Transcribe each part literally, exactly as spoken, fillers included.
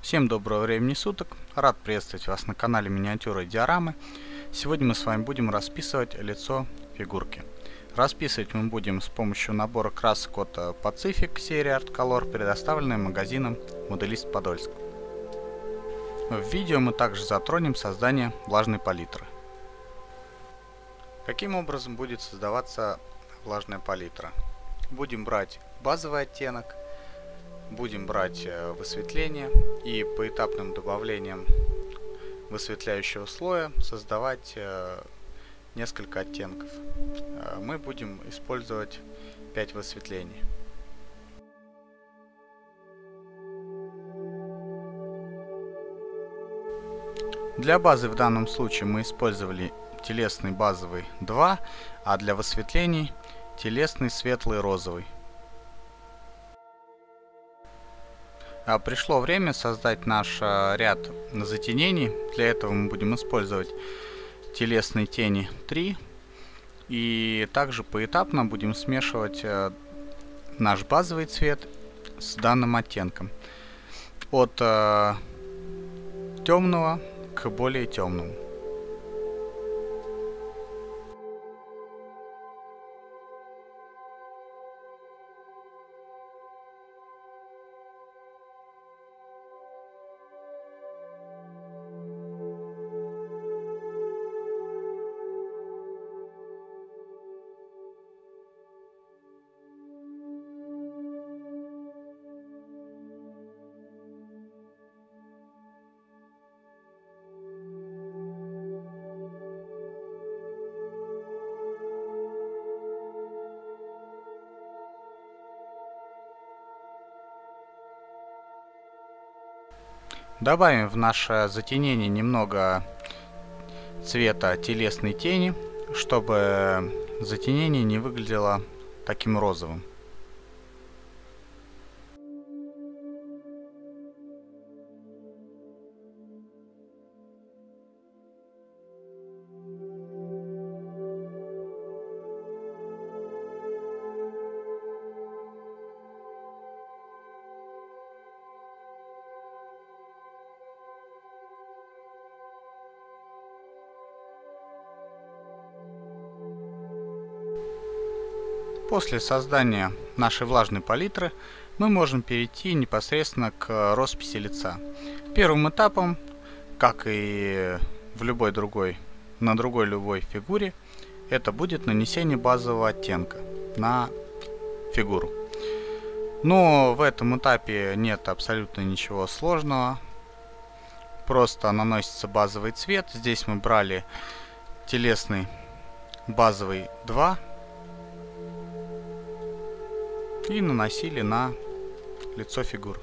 Всем доброго времени суток, рад приветствовать вас на канале Миниатюры и Диорамы. Сегодня мы с вами будем расписывать лицо фигурки. Расписывать мы будем с помощью набора красок от Pacific серии Art Color, предоставленной магазином Моделист Подольск. В видео мы также затронем создание влажной палитры. Каким образом будет создаваться влажная палитра? Будем брать базовый оттенок, будем брать высветление и поэтапным добавлением высветляющего слоя создавать несколько оттенков. Мы будем использовать пять высветлений. Для базы в данном случае мы использовали телесный базовый два, а для высветлений телесный светлый розовый. Пришло время создать наш ряд затенений. Для этого мы будем использовать телесные тени три. И также поэтапно будем смешивать наш базовый цвет с данным оттенком. От темного к более темному. Добавим в наше затенение немного цвета телесной тени, чтобы затенение не выглядело таким розовым. После создания нашей влажной палитры мы можем перейти непосредственно к росписи лица. Первым этапом, как и в любой другой, на другой любой фигуре, это будет нанесение базового оттенка на фигуру. Но в этом этапе нет абсолютно ничего сложного. Просто наносится базовый цвет. Здесь мы брали телесный базовый два. И наносили на лицо фигуры.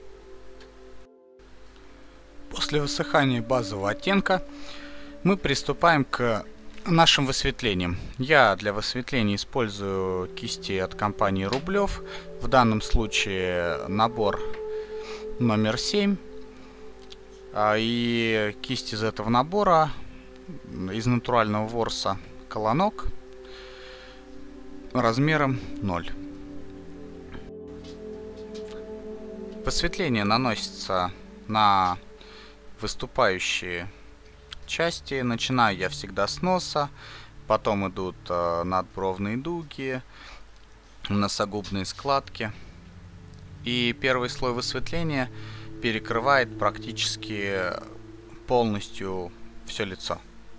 После высыхания базового оттенка мы приступаем к нашим высветлениям. Я для высветления использую кисти от компании Рублев. В данном случае набор номер семь. И кисть из этого набора, из натурального ворса Колонок, размером ноль. Высветление наносится на выступающие части. Начинаю я всегда с носа, потом идут э, надбровные дуги, носогубные складки. И первый слой высветления перекрывает практически полностью все лицо.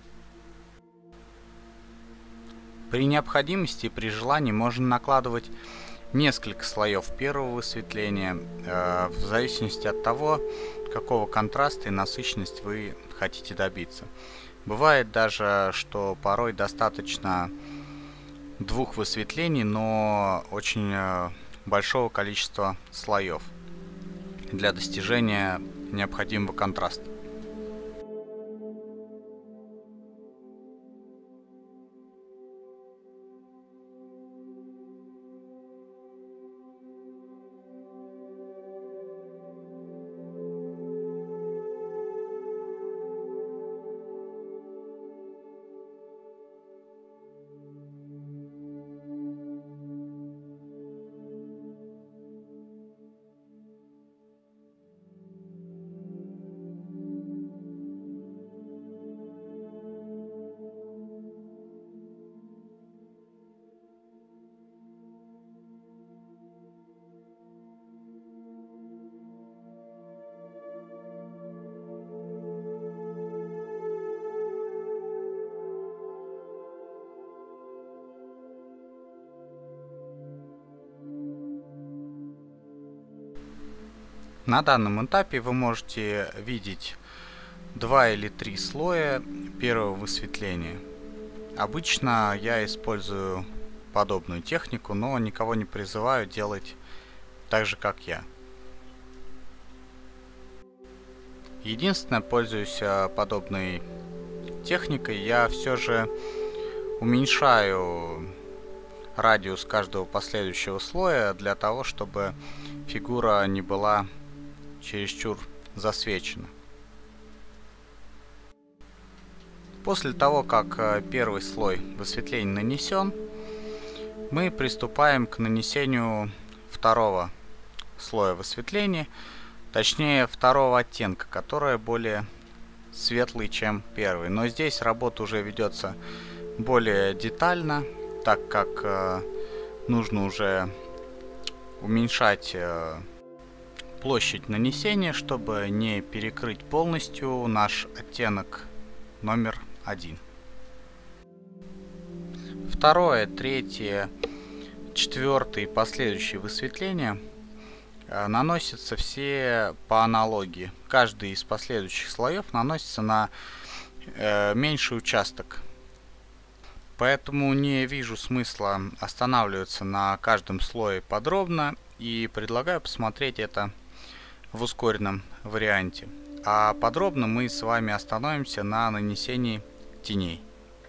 При необходимости и при желании можно накладывать несколько слоев первого высветления, э, в зависимости от того, какого контраста и насыщенности вы хотите добиться. Бывает даже, что порой достаточно двух высветлений, но очень э, большого количества слоев для достижения необходимого контраста. На данном этапе вы можете видеть два или три слоя первого высветления. Обычно я использую подобную технику, но никого не призываю делать так же, как я. Единственное, пользуюсь подобной техникой, я все же уменьшаю радиус каждого последующего слоя для того, чтобы фигура не была чересчур засвечена. После того, как первый слой высветления нанесен, мы приступаем к нанесению второго слоя высветления, точнее второго оттенка, который более светлый, чем первый. Но здесь работа уже ведется более детально, так как э, нужно уже уменьшать э, площадь нанесения, чтобы не перекрыть полностью наш оттенок номер один. Второе, третье, четвертое и последующие высветления э, наносятся все по аналогии. Каждый из последующих слоев наносится на э, меньший участок. Поэтому не вижу смысла останавливаться на каждом слое подробно и предлагаю посмотреть это в ускоренном варианте. А подробно мы с вами остановимся на нанесении теней.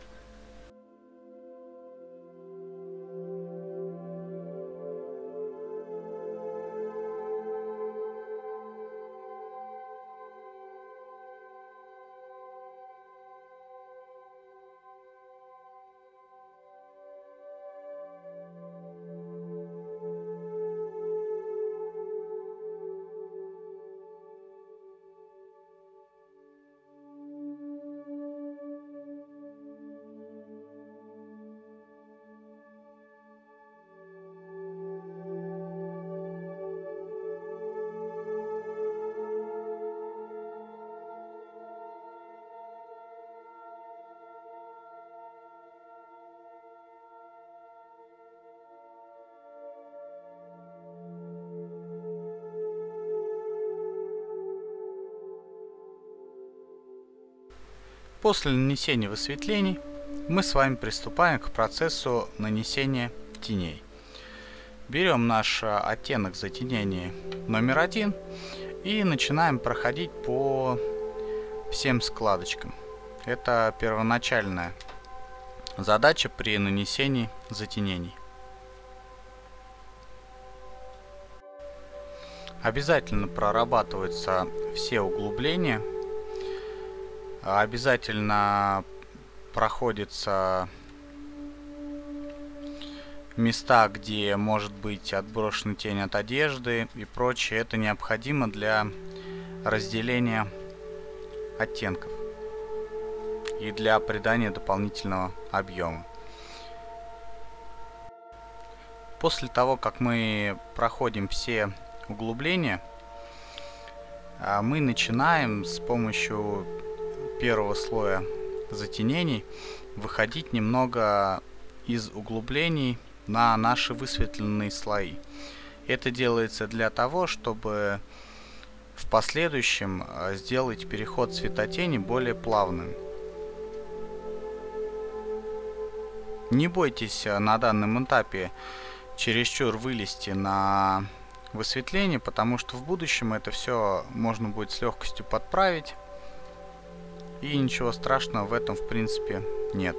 После нанесения высветлений мы с вами приступаем к процессу нанесения теней. Берем наш оттенок затенения номер один и начинаем проходить по всем складочкам. Это первоначальная задача при нанесении затенений. Обязательно прорабатываются все углубления. Обязательно проходятся места, где может быть отброшена тень от одежды и прочее. Это необходимо для разделения оттенков и для придания дополнительного объема. После того, как мы проходим все углубления, мы начинаем с помощью первого слоя затенений выходить немного из углублений на наши высветленные слои. Это делается для того, чтобы в последующем сделать переход цветотени более плавным. Не бойтесь на данном этапе чересчур вылезти на высветление, потому что в будущем это все можно будет с легкостью подправить. И ничего страшного в этом в принципе нет.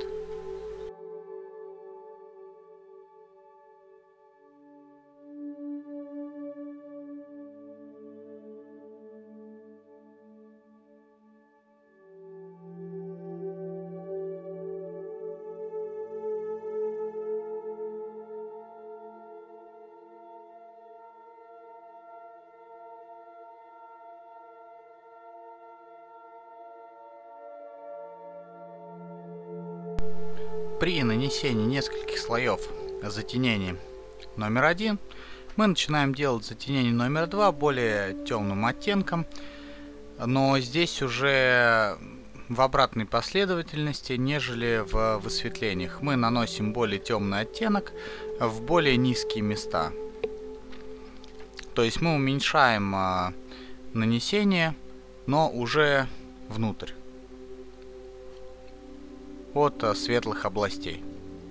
При нанесении нескольких слоев затенения номер один мы начинаем делать затенение номер два более темным оттенком, но здесь уже в обратной последовательности, нежели в высветлениях. Мы наносим более темный оттенок в более низкие места. То есть мы уменьшаем нанесения, но уже внутрь, от э, светлых областей.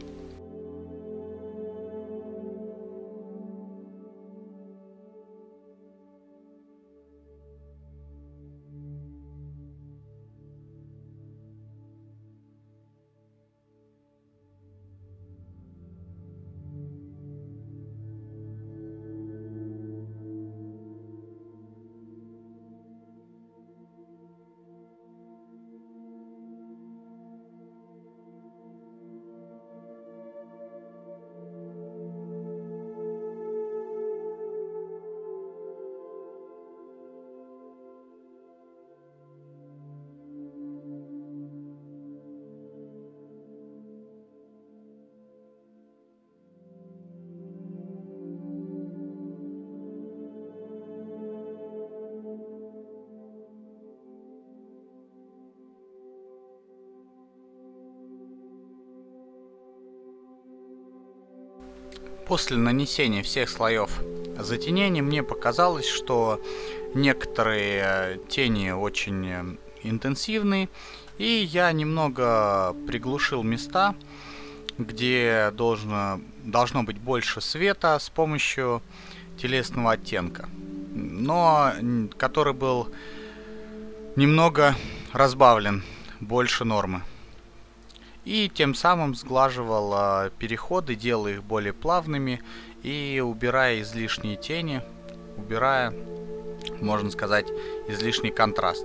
После нанесения всех слоев затенения мне показалось, что некоторые тени очень интенсивные, и я немного приглушил места, где должно, должно быть больше света, с помощью телесного оттенка, но который был немного разбавлен больше нормы. И тем самым сглаживал э, переходы, делая их более плавными и убирая излишние тени, убирая, можно сказать, излишний контраст.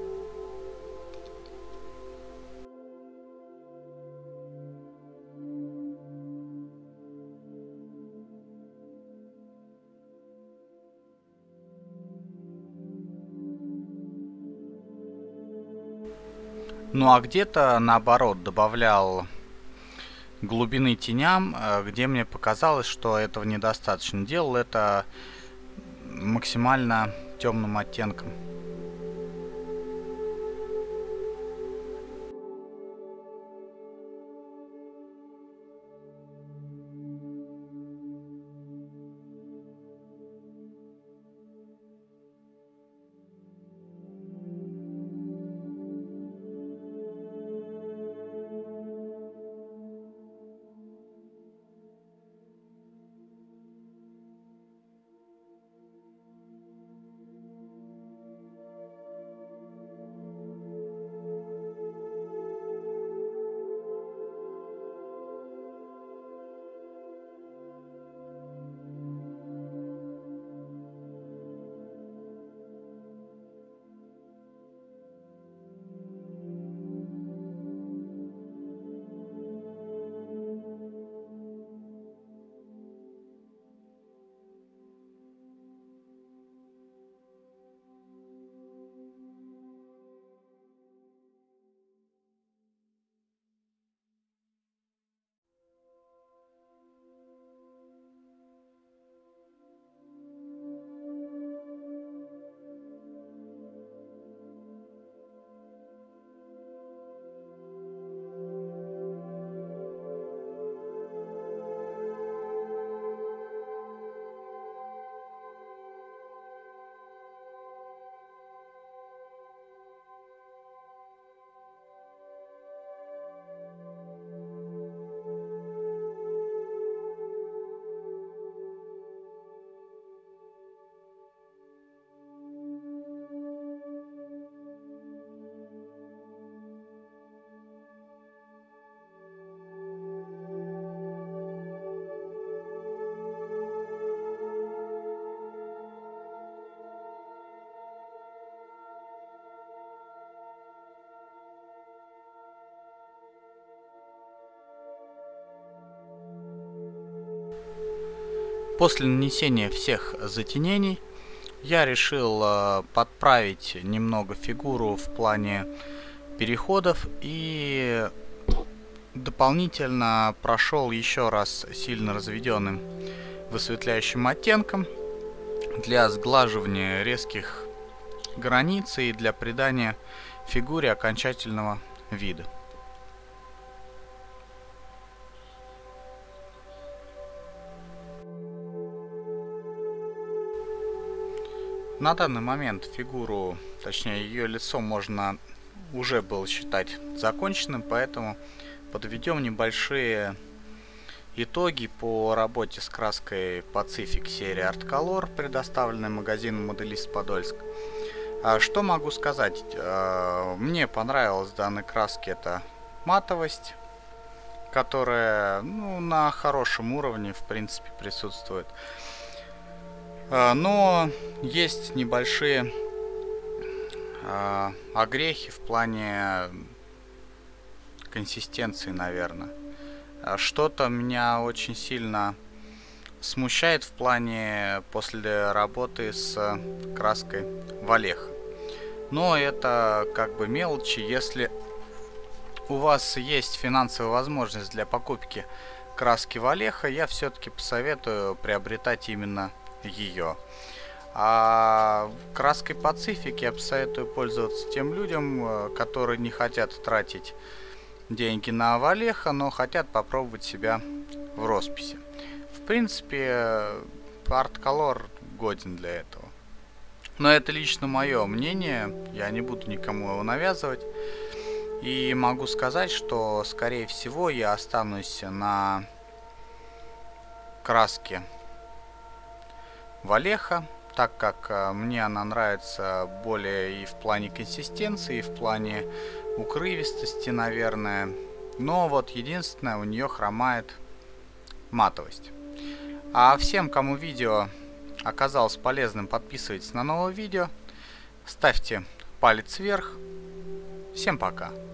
Ну а где-то наоборот добавлял глубины теням, где мне показалось, что этого недостаточно. Делал это максимально темным оттенком. После нанесения всех затенений я решил э, подправить немного фигуру в плане переходов и дополнительно прошел еще раз сильно разведенным высветляющим оттенком для сглаживания резких границ и для придания фигуре окончательного вида. На данный момент фигуру, точнее ее лицо, можно уже было считать законченным, поэтому подведем небольшие итоги по работе с краской Pacific серии Art Color, предоставленной магазином Моделист Подольск. Что могу сказать? Мне понравилась в данной краске эта матовость, которая, ну, на хорошем уровне в принципе присутствует. Но есть небольшие э, огрехи в плане консистенции, наверное. Что-то меня очень сильно смущает в плане после работы с краской Валеха. Но это как бы мелочи. Если у вас есть финансовая возможность для покупки краски Валеха, я все-таки посоветую приобретать именно ее. А краской Pacific я посоветую пользоваться тем людям, которые не хотят тратить деньги на Валеха, но хотят попробовать себя в росписи. В принципе, Art Color годен для этого. Но это лично мое мнение, я не буду никому его навязывать. И могу сказать, что скорее всего я останусь на краске Валеха, так как мне она нравится более и в плане консистенции, и в плане укрывистости, наверное. Но вот единственное, у нее хромает матовость. А всем, кому видео оказалось полезным, подписывайтесь на новое видео, ставьте палец вверх. Всем пока!